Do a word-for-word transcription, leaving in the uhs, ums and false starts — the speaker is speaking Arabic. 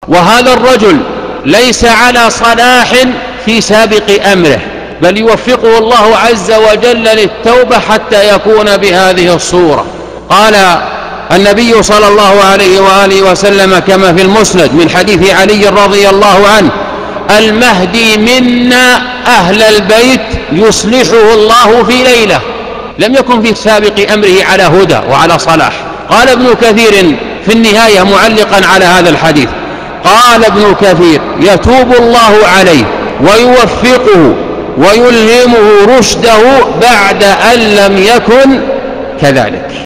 وهذا الرجل ليس على صلاح في سابق أمره، بل يوفقه الله عز وجل للتوبة حتى يكون بهذه الصورة. قال النبي صلى الله عليه وآله وسلم كما في المسند من حديث علي رضي الله عنه: المهدي منا أهل البيت يصلحه الله في ليلة. لم يكن في سابق أمره على هدى وعلى صلاح. قال ابن كثير في النهاية معلقا على هذا الحديث، قال ابن كثير: يتوب الله عليه ويوفقه ويلهمه رشده بعد أن لم يكن كذلك.